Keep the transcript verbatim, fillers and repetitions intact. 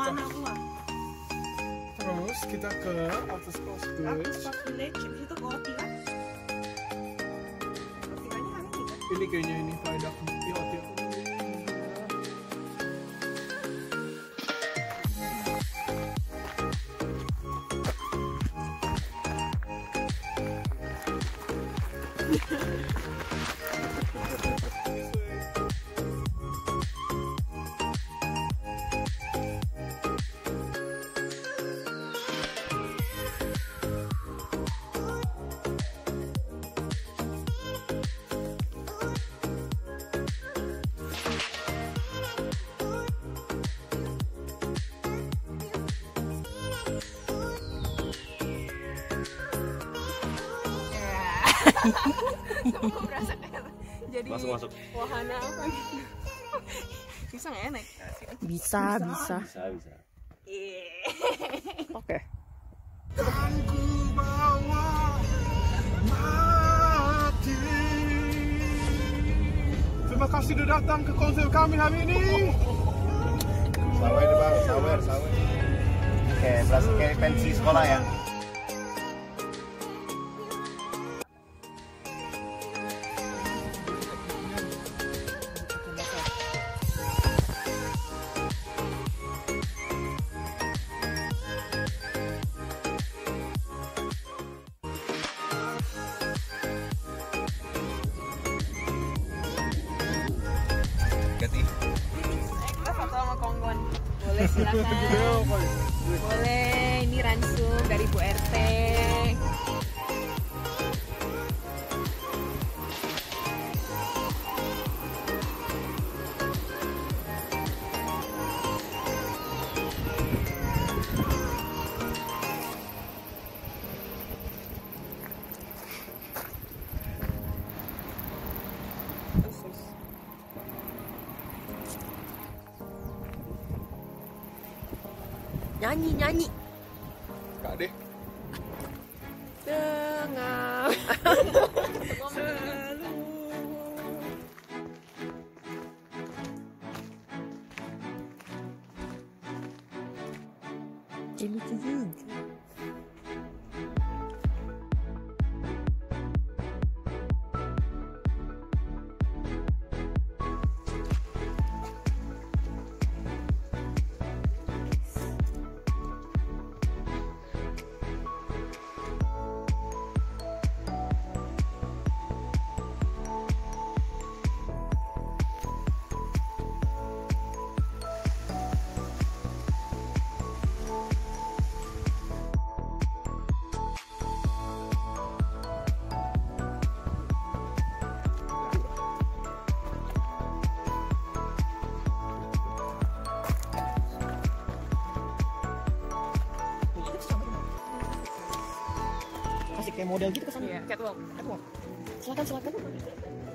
wahana gua. Terus kita ke atas Coast Aku Village. Coast Village itu kopi kan. Kopinya hari ini kan. Ini kayaknya ini viaduct di hotel. Gue berasa kayak jadi Masuk masuk. wahana apa gitu. Bisa nggak ya naik? Bisa, bisa. Bisa bisa. Oke. Kan ku bawa mati. Terima kasih sudah datang ke konser kami hari ini. Sawer bang, sawer, sawer. Oke, berasa kayak pensi sekolah ya. Ganti. Kita foto sama Konggon. Boleh silakan. Boleh, ini ransum dari Bu R T. Nyanyi, nyanyi. Kak deh. Dengar. Ini lucu juga. Kasih kayak model gitu kesana. Iya, catwalk. Silakan, silakan.